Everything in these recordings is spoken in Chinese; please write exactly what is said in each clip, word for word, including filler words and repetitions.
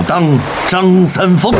当张三丰。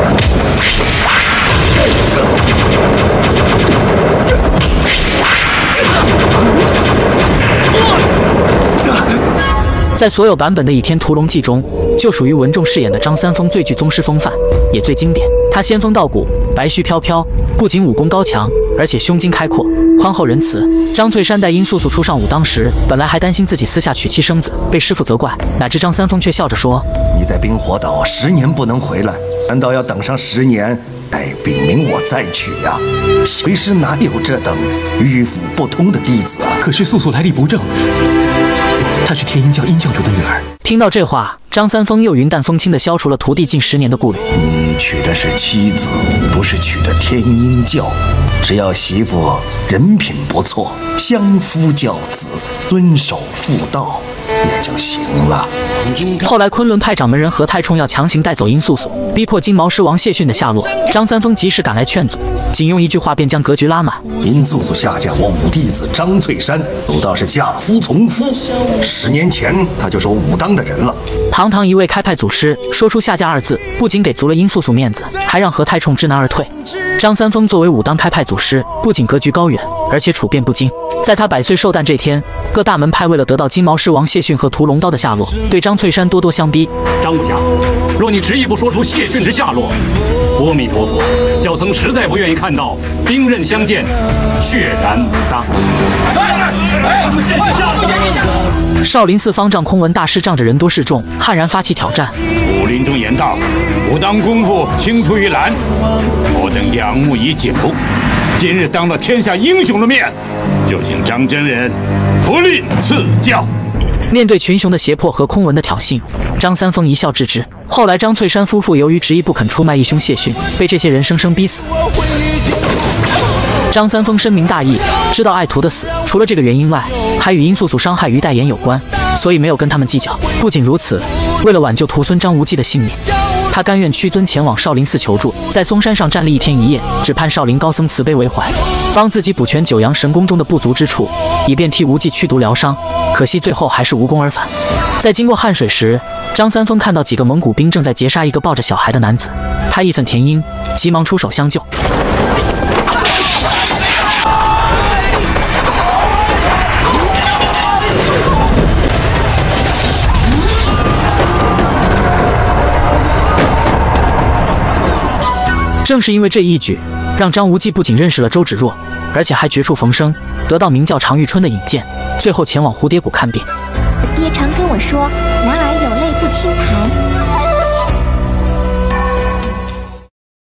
在所有版本的《倚天屠龙记》中，就属于文仲饰演的张三丰最具宗师风范，也最经典。他仙风道骨，白须飘飘，不仅武功高强，而且胸襟开阔，宽厚仁慈。张翠山带殷素素初上武当时，本来还担心自己私下娶妻生子，被师傅责怪，哪知张三丰却笑着说：“ 你在冰火岛十年不能回来，难道要等上十年，待禀明我再娶啊？为师哪有这等迂腐不通的弟子啊？” 可是素素来历不正，她是天鹰教殷教主的女儿。 听到这话，张三丰又云淡风轻地消除了徒弟近十年的顾虑。 你娶的是妻子，不是娶的天鹰教。只要媳妇人品不错，相夫教子，遵守妇道，也就行了。 后来昆仑派掌门人何太冲要强行带走殷素素，逼迫金毛狮王谢逊的下落，张三丰及时赶来劝阻，仅用一句话便将格局拉满。 殷素素下嫁我五弟子张翠山，有道是嫁夫从夫，十年前他就是我武当的人了。 堂堂一位开派祖师，说出下嫁二字，不仅给足了殷素素面子，还让何太冲知难而退。张三丰作为武当开派祖师，不仅格局高远，而且处变不惊。在他百岁寿诞这天，各大门派为了得到金毛狮王谢逊和屠龙刀的下落，对张翠山咄咄相逼。 张武侠，若你执意不说出谢逊之下落，阿弥陀佛，教僧实在不愿意看到兵刃相见，血染武当。 少林寺方丈空文大师仗着人多势众，悍然发起挑战。 武林中言道，武当功夫青出于蓝，我等仰慕已久。今日当了天下英雄的面，就请张真人不吝赐教。 面对群雄的胁迫和空文的挑衅，张三丰一笑置之。后来张翠山夫妇由于执意不肯出卖义兄谢逊，被这些人生生逼死。张三丰深明大义，知道爱徒的死除了这个原因外，还与殷素素伤害于代言有关，所以没有跟他们计较。不仅如此，为了挽救徒孙张无忌的性命，他甘愿屈尊前往少林寺求助，在嵩山上站立一天一夜，只盼少林高僧慈悲为怀，帮自己补全九阳神功中的不足之处，以便替无忌驱毒疗伤。可惜最后还是无功而返。在经过汉水时，张三丰看到几个蒙古兵正在截杀一个抱着小孩的男子，他义愤填膺，急忙出手相救。正是因为这一举，让张无忌不仅认识了周芷若，而且还绝处逢生，得到名叫常遇春的引荐，最后前往蝴蝶谷看病。 爹常跟我说，男儿有泪不轻弹。